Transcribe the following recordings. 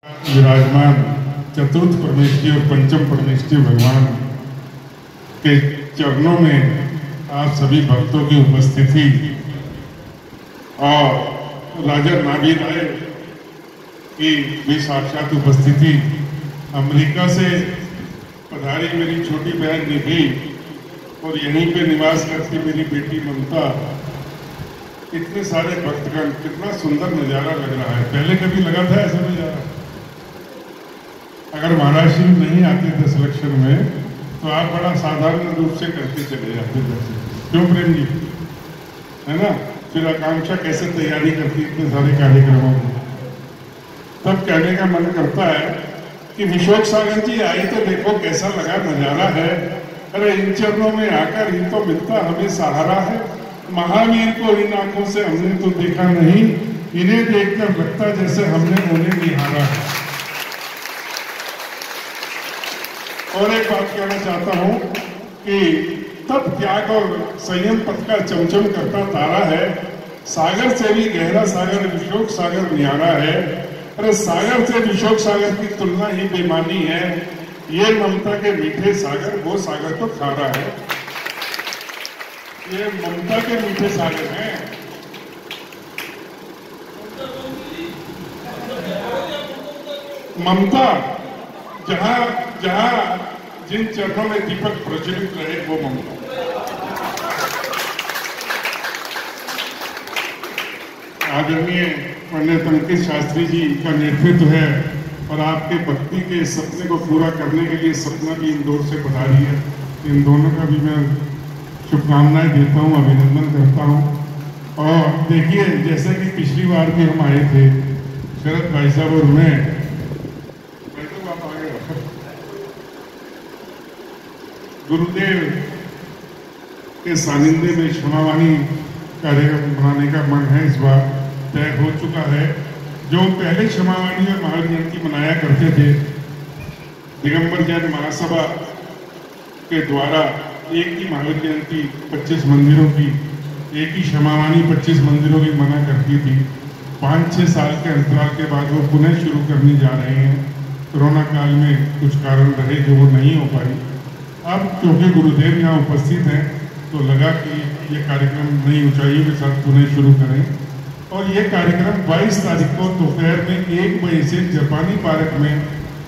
विराजमान चतुर्थ परमेष्ठी और पंचम परमेष्ठी भगवान के चरणों में आप सभी भक्तों की उपस्थिति और राजा नाभिद आए की भी साक्षात उपस्थिति, अमेरिका से पधारी मेरी छोटी बहन निधि और यहीं पे निवास करती मेरी बेटी ममता, इतने सारे भक्तगण, कितना सुंदर नजारा लग रहा है। पहले कभी लगा था ऐसा नजारा? अगर महाराज जी नहीं आते 10 लक्षण में तो आप बड़ा साधारण रूप से करके चले जाते दर्शन। क्यों प्रेम जी, है ना? फिर आकांक्षा कैसे तैयारी करती इतने सारे कार्यक्रमों में। तब कहने का मन करता है कि विशोक सागर जी आई तो देखो कैसा लगा नजारा है। अरे इन चरणों में आकर ही तो मिलता हमें सहारा है। महावीर को इन आंखों से हमने तो देखा नहीं, इन्हें देखकर लगता जैसे हमने उन्हें निहारा है। और एक बात कहना चाहता हूं कि तब त्याग और संयम पथ का चमचम करता तारा है। सागर से भी गहरा सागर विशोक सागर न्यारा है। अरे सागर से विशोक सागर की तुलना ही बेमानी है। ये ममता के मीठे सागर, वो सागर तो खारा है। ये ममता के मीठे सागर हैं। ममता जहां जहां जिन चरणों में दीपक प्रज्वलित रहे वो ममता। आदरणीय पंडित अंकित शास्त्री जी का नेतृत्व है और आपके भक्ति के सपने को पूरा करने के लिए सपना भी इंदौर से पधारी है। इन दोनों का भी मैं शुभकामनाएं देता हूं, अभिनंदन करता हूं। और देखिए, जैसे कि पिछली बार भी हम आए थे, शरद भाई साहब और मैं, आप आगे गुरुदेव के सानिध्य में क्षमावाणी कार्यक्रम बनाने का मन है। इस बार तय हो चुका है। जो पहले क्षमावाणी और महावीर जयंती मनाया करते थे, दिगंबर जैन महासभा के द्वारा एक ही महावीर जयंती 25 मंदिरों की, एक ही क्षमावाणी 25 मंदिरों की मना करती थी। 5-6 साल के अंतराल के बाद वो पुनः शुरू करने जा रहे हैं। कोरोना काल में कुछ कारण रहे जो वो नहीं हो पाई। अब क्योंकि गुरुदेव यहाँ उपस्थित हैं तो लगा कि ये कार्यक्रम नई ऊंचाइयों के साथ पुनः शुरू करें। और ये कार्यक्रम 22 तारीख को दोपहर में 1 बजे से जापानी पार्क में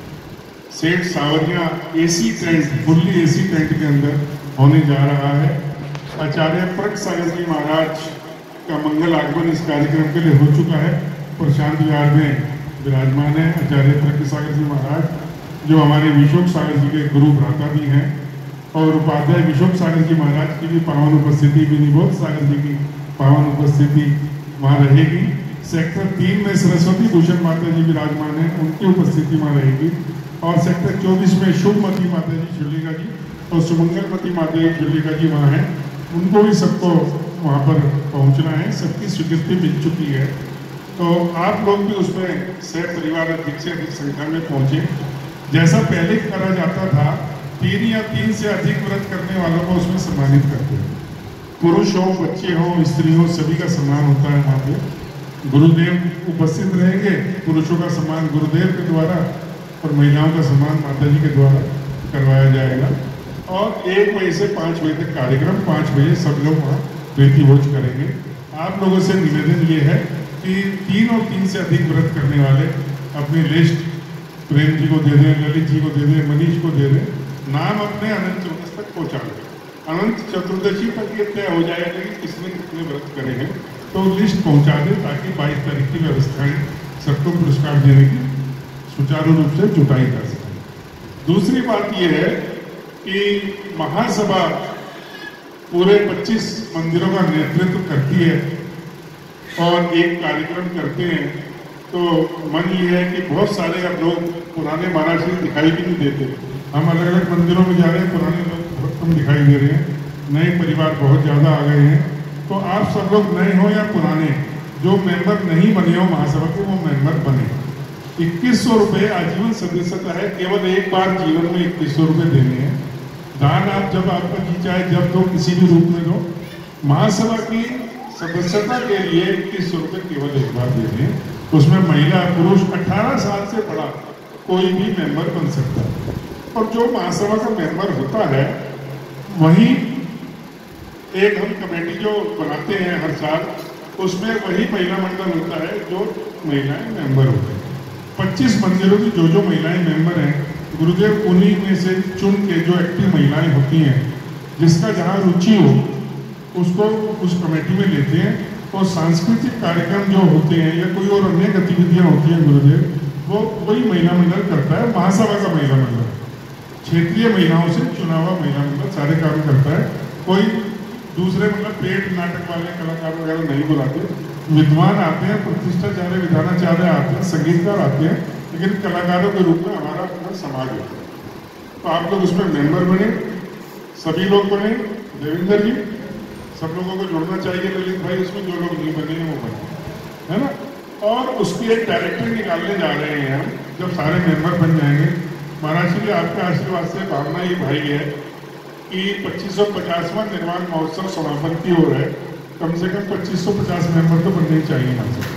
Seth Sawariya AC tent, fully AC tent के अंदर होने जा रहा है। आचार्य प्रज्ञ सागर जी महाराज का मंगल आगमन इस कार्यक्रम के लिए हो चुका है। प्रशांत विहार में विराजमान है आचार्य प्रज्ञ सागर जी महाराज, जो हमारे विशोक सागर जी के गुरु भ्राता भी हैं। और उपाध्याय विशोक सागर जी महाराज की भी पावन उपस्थिति, विनिबोध सागर जी की पावन उपस्थिति वहाँ रहेगी। सेक्टर 3 में सरस्वती भूषण माता जी विराजमान है, उनकी उपस्थिति वहाँ रहेगी। और सेक्टर 24 में शुभमती माता जी शुलिका जी और सुमंगलमती माता जी शुलिका जी वहाँ हैं। उनको भी सबको वहाँ पर पहुँचना है, सबकी स्वीकृति मिल चुकी है। तो आप लोग भी उसमें सह परिवार अधिक से अधिक संख्या में पहुँचे। जैसा पहले करा जाता था, 3 या 3 से अधिक व्रत करने वालों को उसमें सम्मानित करते हैं। पुरुष हो, बच्चे हो, स्त्री हो, सभी का सम्मान होता है। वहाँ पे गुरुदेव उपस्थित रहेंगे। पुरुषों का सम्मान गुरुदेव के द्वारा और महिलाओं का सम्मान माता जी के द्वारा करवाया जाएगा। और 1 बजे से 5 बजे तक कार्यक्रम, 5 बजे सब लोग वहाँ प्रीति भोज करेंगे। आप लोगों से निवेदन ये है कि 3 और 3 से अधिक व्रत करने वाले अपनी लिस्ट प्रेम जी को दे दें, ललित जी को दे दें, मनीष को दे दें। नाम अपने अनंत चतुर्दशी तक पहुँचा दें। अनंत चतुर्दशी तक ये तय हो जाएगा कि किसने कितने व्रत करे हैं, तो लिस्ट पहुँचा दें ताकि 22 तारीख की व्यवस्थाएं सबको पुरस्कार देने की सुचारू रूप से जुटाई जा सके। दूसरी बात यह है कि महासभा पूरे 25 मंदिरों का नेतृत्व करती है और एक कार्यक्रम करते हैं। तो मन ये है कि बहुत सारे अब लोग पुराने महाराज जी दिखाई भी नहीं देते। हम अलग अलग मंदिरों में जा रहे हैं, पुराने लोग बहुत कम दिखाई दे रहे हैं, नए परिवार बहुत ज़्यादा आ गए हैं। तो आप सब लोग नए हो या पुराने, जो मेंबर नहीं बने हो महासभा के, वो मेंबर बने। 2100 रुपये आजीवन सदस्यता है। केवल एक बार जीवन में 2100 रुपये देने हैं। दान आप जब आपका जी चाहे जब दो, किसी भी रूप में दो। महासभा की सदस्यता के लिए 2100 रुपये केवल एक बार देने हैं। उसमें महिला पुरुष 18 साल से बड़ा कोई भी मेंबर बन सकता है। और जो महासभा का मेंबर होता है वही एक हम कमेटी जो बनाते हैं हर साल, उसमें वही महिला मंडल होता है जो महिलाएं मेंबर होते हैं। 25 मंदिरों की जो महिलाएं मेंबर हैं, गुरुदेव उन्हीं में से चुन के जो एक्टिव महिलाएं होती हैं, जिसका जहाँ रुचि हो उसको उस कमेटी में लेते हैं। और सांस्कृतिक कार्यक्रम जो होते हैं या कोई और अन्य गतिविधियां होती हैं गुरुदेव, वो वही महिला मंडल करता है। महासभा का महिला मंडल क्षेत्रीय महिलाओं से चुना हुआ महिला मंडल सारे काम करता है। कोई दूसरे मतलब पेट नाटक वाले कलाकार वगैरह नहीं बुलाते। विद्वान आते हैं, प्रतिष्ठाचार्य विधानाचार्य आते हैं, संगीतकार आते हैं, लेकिन कलाकारों के रूप में हमारा अपना समाज होता है। तो आप लोग उसमें मेंबर बने, सभी लोग बने। देवेंद्र जी, सब लोगों को जोड़ना चाहिए ललित भाई उसमें, जो लोग नहीं बने हैं वो बने, है ना। और उसकी एक डायरेक्टरी निकालने जा रहे हैं हम, जब सारे मेंबर बन जाएंगे। महाराज जी आपके आशीर्वाद से भावना ये भाई है कि 2550वां निर्माण महोत्सव समापन की ओर है। कम से कम 2550 मेंबर तो बनने ही चाहिए ना सर।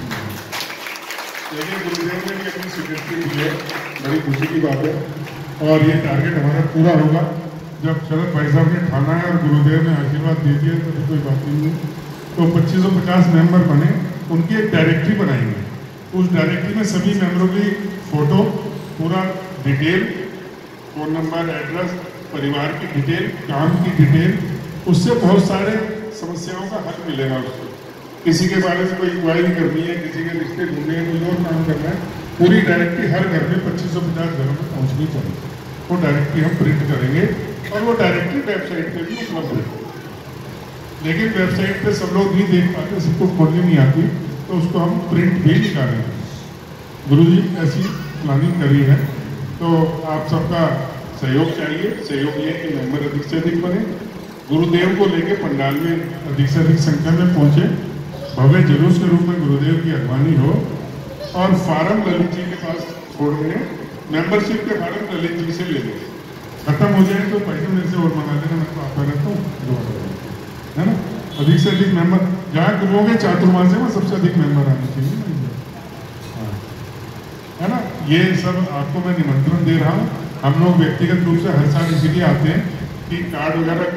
लेकिन गुरुदेव ने भी अपनी स्वीकृति दी है, बड़ी खुशी की बात है। और ये टारगेट हमारा पूरा होगा जब शरद भाई साहब ने ठाना है और गुरुदेव ने आशीर्वाद दे दिया, तो कोई बात नहीं है। तो 2550 मेंबर बने, उनकी एक डायरेक्टरी बनाएंगे। उस डायरेक्टरी में सभी मेंबरों की फोटो, पूरा डिटेल, फोन नंबर, एड्रेस, परिवार की डिटेल, काम की डिटेल, उससे बहुत सारे समस्याओं का हल मिलेगा। उसको किसी के बारे में कोई इंक्वायरी करनी है, किसी के रिश्ते ढूंढने हैं, कोई और काम करना है, पूरी डायरेक्टरी हर घर में 2550 घरों में पहुंचनी चाहिए। वो डायरेक्टरी हम प्रिंट करेंगे और वो डायरेक्टरी वेबसाइट पे भी उपलब्ध है। लेकिन वेबसाइट पे सब लोग नहीं देख पाते, सबको खोलनी नहीं आती, तो उसको हम प्रिंट भी निकालेंगे। गुरुजी ऐसी प्लानिंग करी है, तो आप सबका सहयोग चाहिए। सहयोग ये कि मेंबर अधिक से अधिक बने, गुरुदेव को लेके पंडाल में अधिक से अधिक संख्या में पहुंचे, भव्य जुलूस के रूप में गुरुदेव की अगवानी हो। और फार्म ललित जी के पास छोड़ दें, मेंबरशिप के फार्म ललित जी से ले लें। खत्म हो जाए तो पैसे मेरे से और मंगा लेना, मैं तो आता रहता हूँ, है ना। अधिक से अधिक मेंबर, जहाँ गुरुओं के चातुर्मास में सबसे अधिक मेंबर आने चाहिए, है ना। ये सब आपको मैं निमंत्रण दे रहा हूँ। हम लोग व्यक्तिगत रूप से हर साल इसीलिए आते हैं कि कार्ड वगैरह